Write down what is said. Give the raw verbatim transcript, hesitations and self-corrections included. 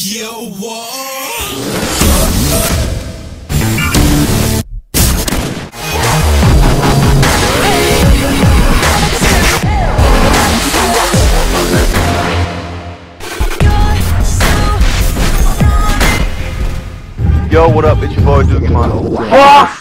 Yo, what? Yo, what up? It's your boy DuGGii MoNsTeR.